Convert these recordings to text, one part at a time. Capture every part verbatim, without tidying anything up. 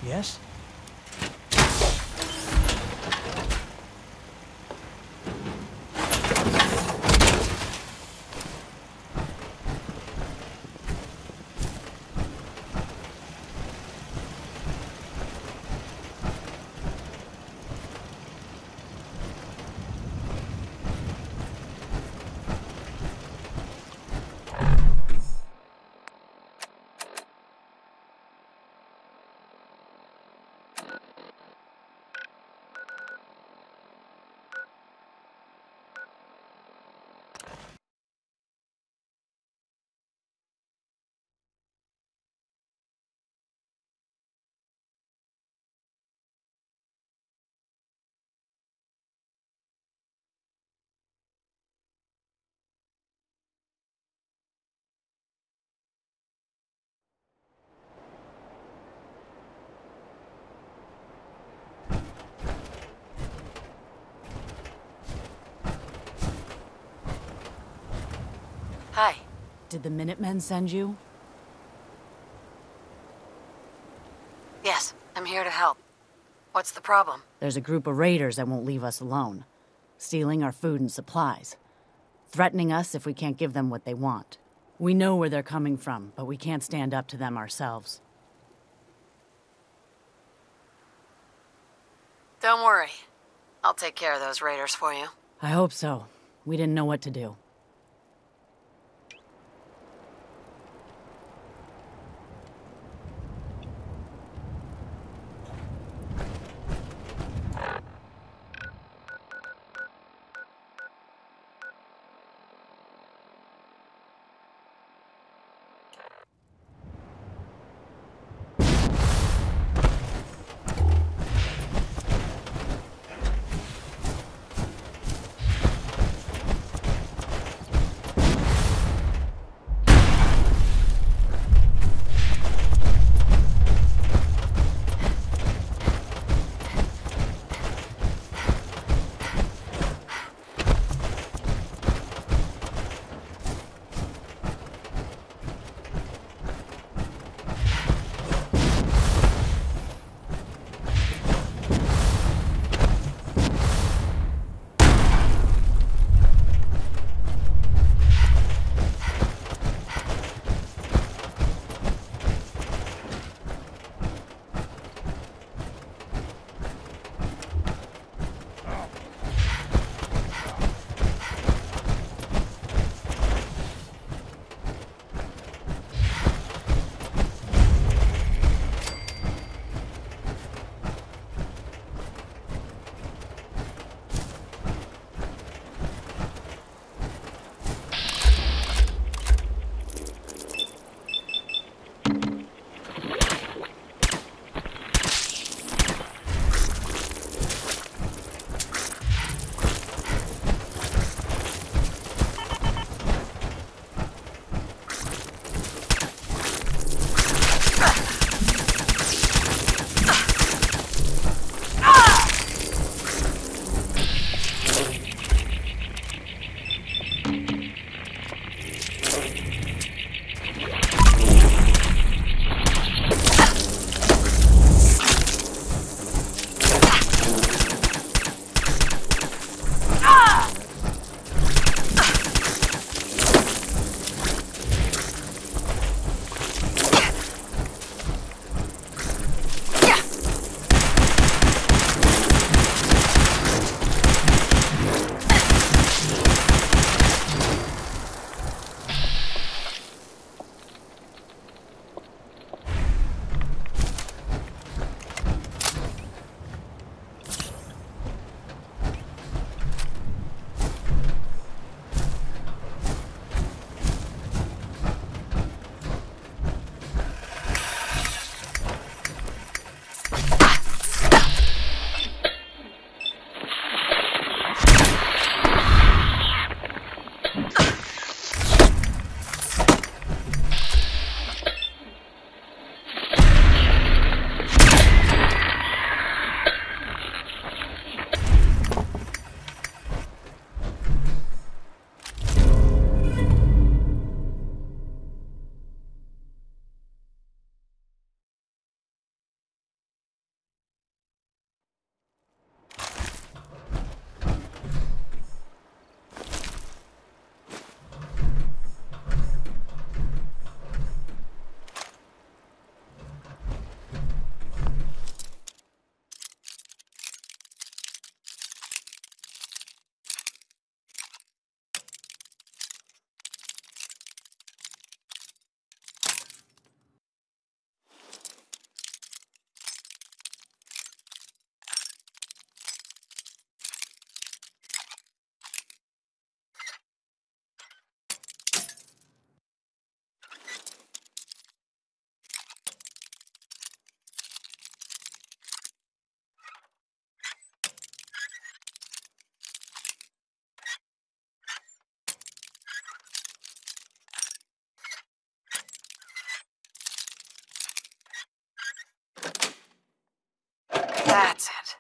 Yes? Hi. Did the Minutemen send you? Yes, I'm here to help. What's the problem? There's a group of raiders that won't leave us alone. Stealing our food and supplies. Threatening us if we can't give them what they want. We know where they're coming from, but we can't stand up to them ourselves. Don't worry. I'll take care of those raiders for you. I hope so. We didn't know what to do. That's it.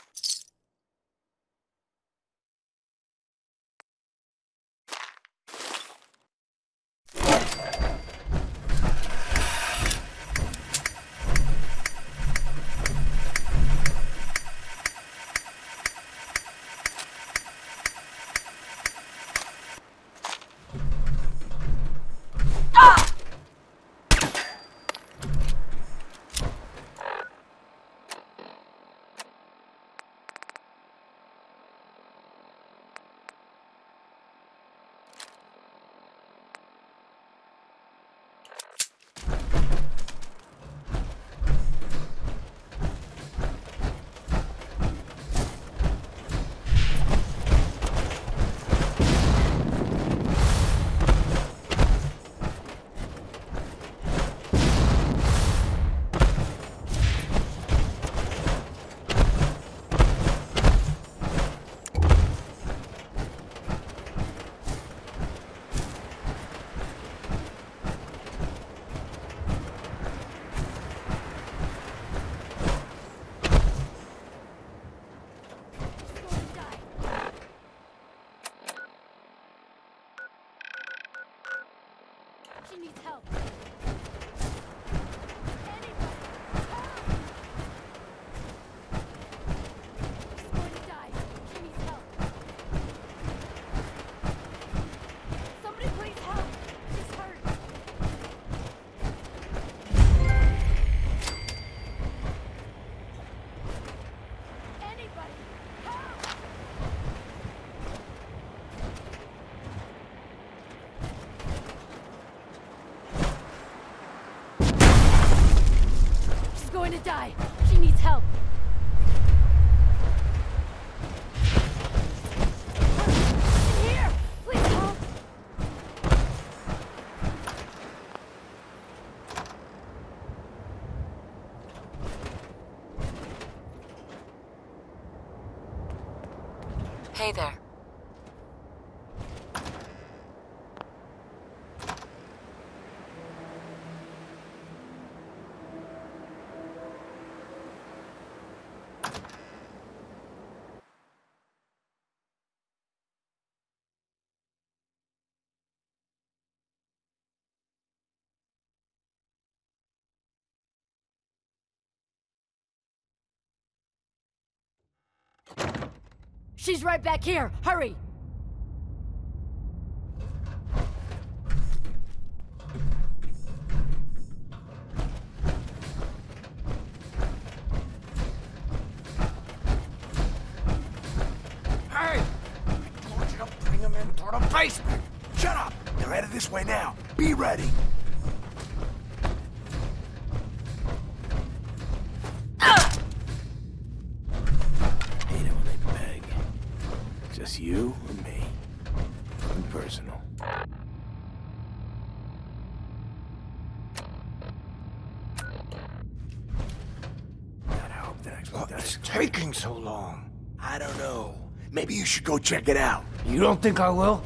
She needs help. Going to die. She needs help. In here! Please help! Hey there. She's right back here. Hurry! Hey! I told you to bring them in toward the basement! Shut up! They're headed this way now. Be ready! Hate it when they beg. Just you and me. Nothing personal. God, I hope the next one does. It's taking so long. I don't know. Maybe you should go check it out. You don't think I will?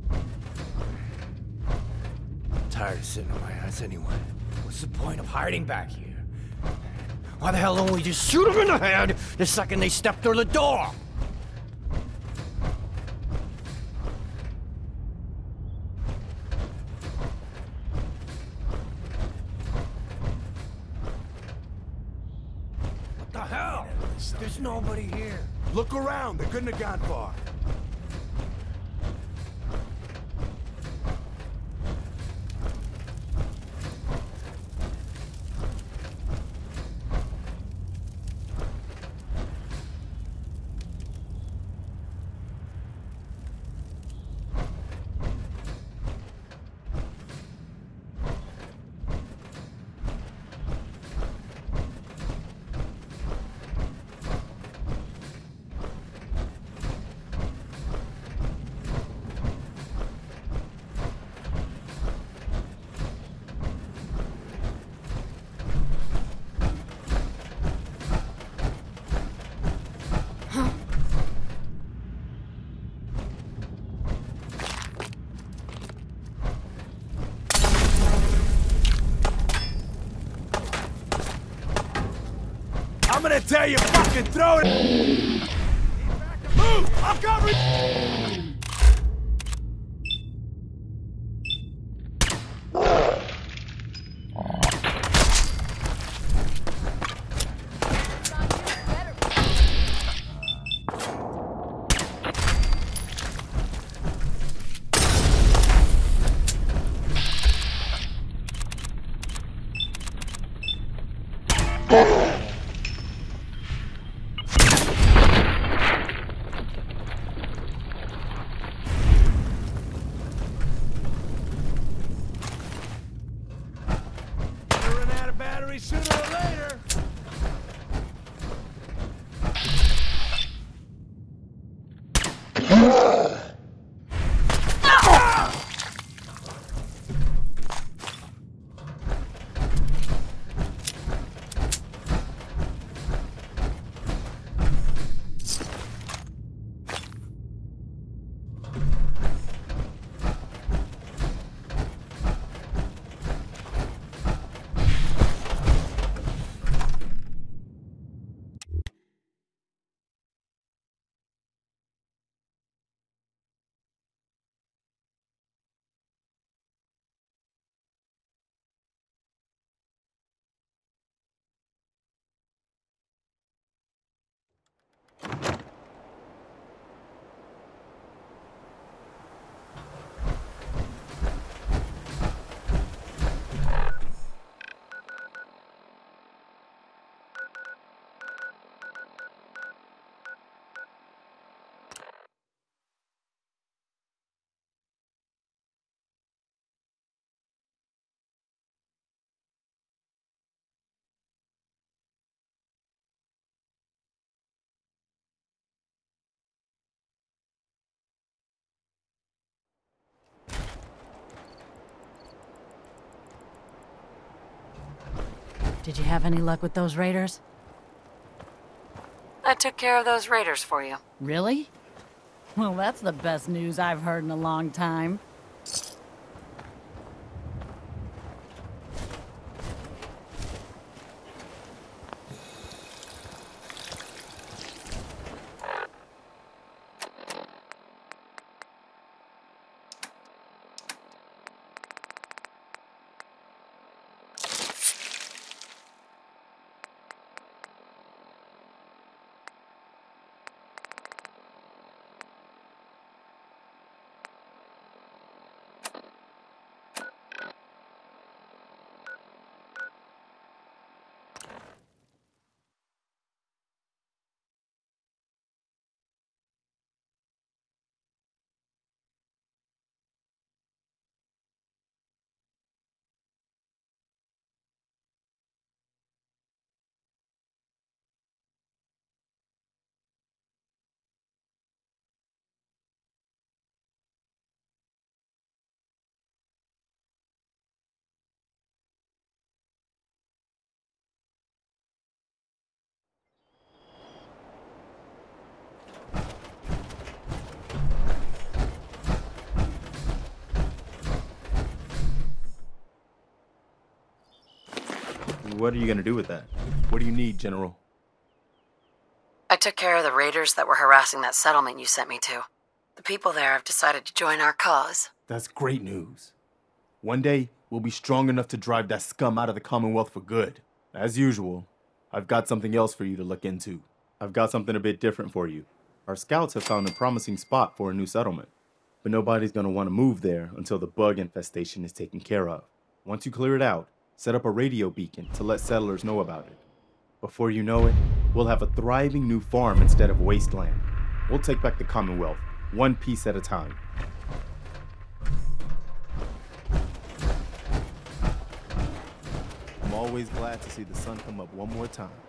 I'm tired of sitting on my ass anyway. What's the point of hiding back here? Why the hell don't we just shoot them in the head the second they step through the door? What the hell? There's nobody here. Look around. They couldn't have gone far. I'm gonna tell you fucking throw it! Move! I'll cover you! Sooner or later. Did you have any luck with those raiders? I took care of those raiders for you. Really? Well, that's the best news I've heard in a long time. What are you gonna do with that? What do you need, General? I took care of the raiders that were harassing that settlement you sent me to. The people there have decided to join our cause. That's great news. One day, we'll be strong enough to drive that scum out of the Commonwealth for good. As usual, I've got something else for you to look into. I've got something a bit different for you. Our scouts have found a promising spot for a new settlement, but nobody's gonna want to move there until the bug infestation is taken care of. Once you clear it out, set up a radio beacon to let settlers know about it. Before you know it, we'll have a thriving new farm instead of wasteland. We'll take back the Commonwealth, one piece at a time. I'm always glad to see the sun come up one more time.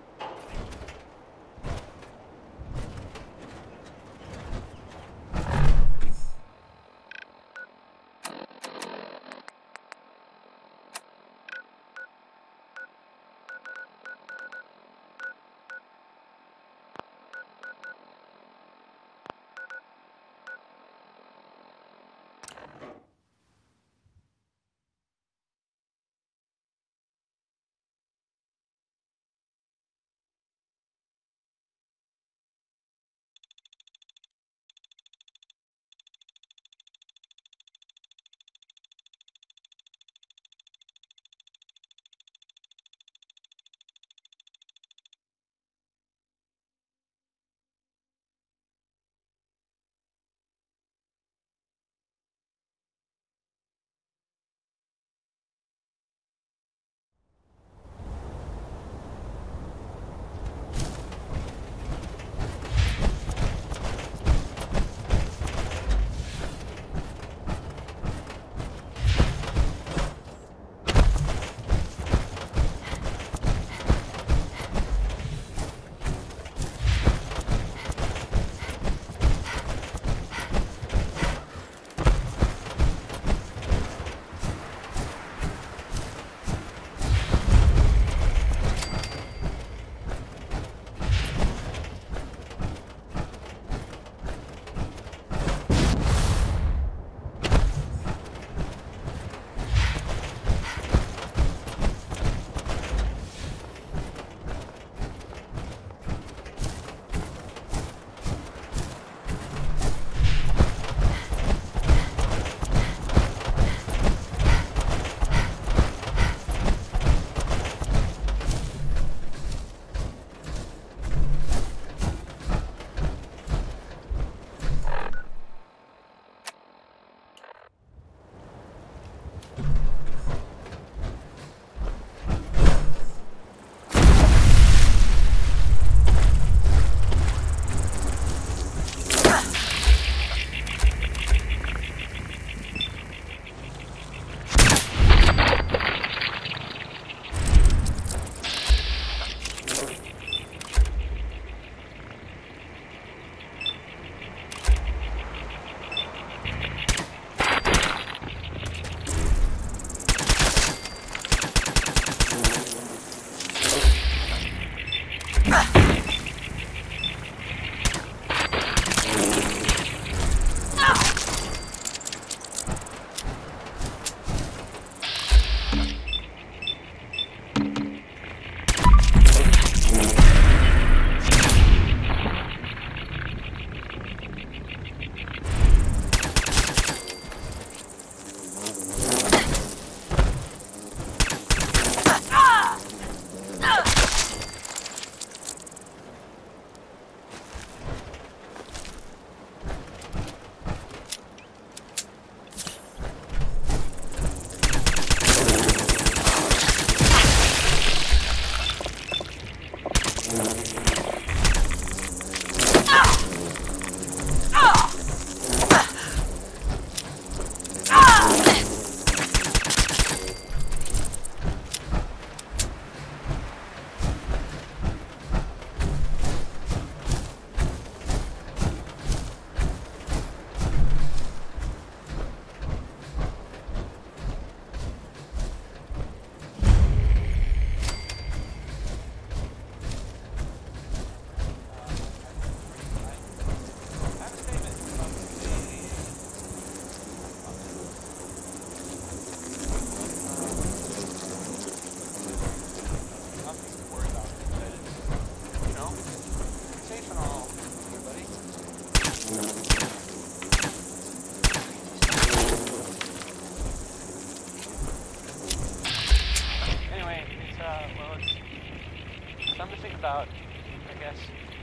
guess.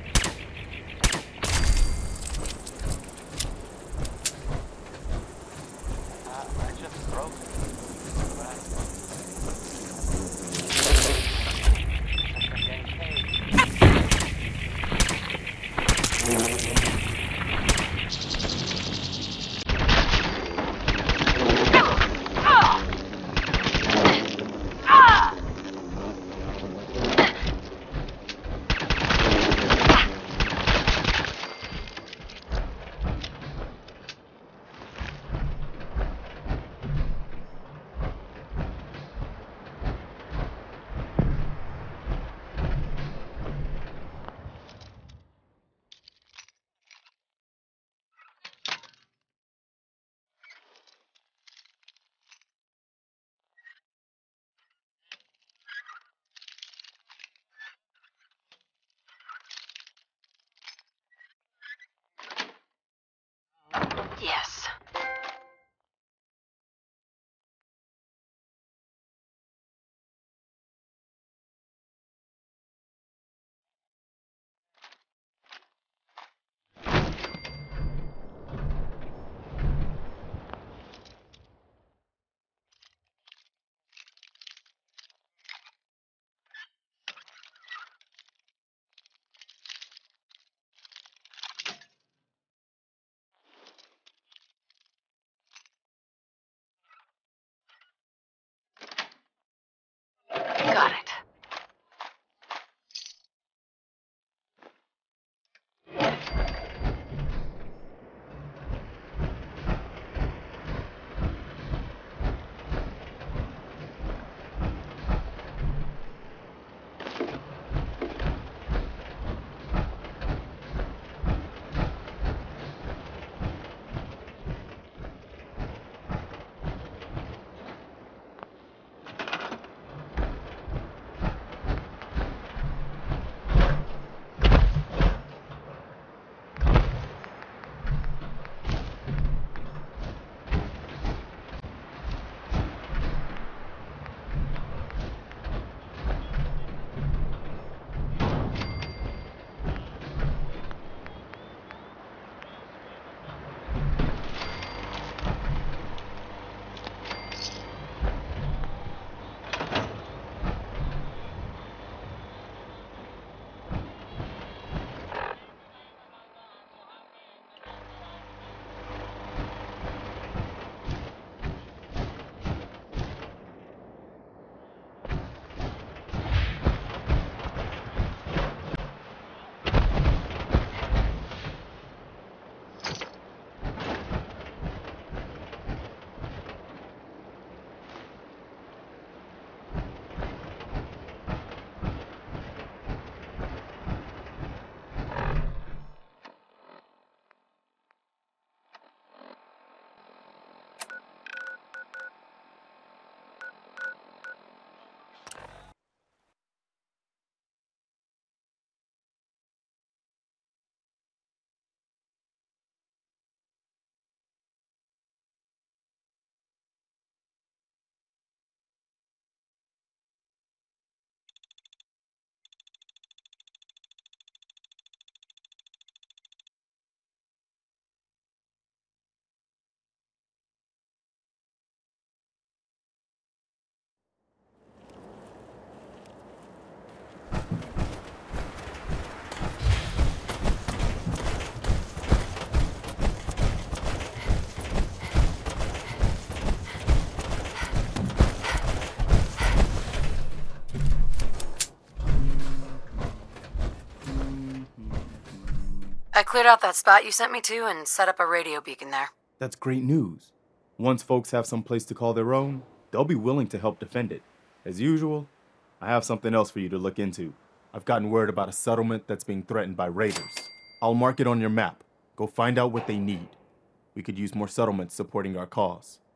Uh, I just broke it. Yes. Got it. I cleared out that spot you sent me to and set up a radio beacon there. That's great news. Once folks have some place to call their own, they'll be willing to help defend it. As usual, I have something else for you to look into. I've gotten word about a settlement that's being threatened by raiders. I'll mark it on your map. Go find out what they need. We could use more settlements supporting our cause.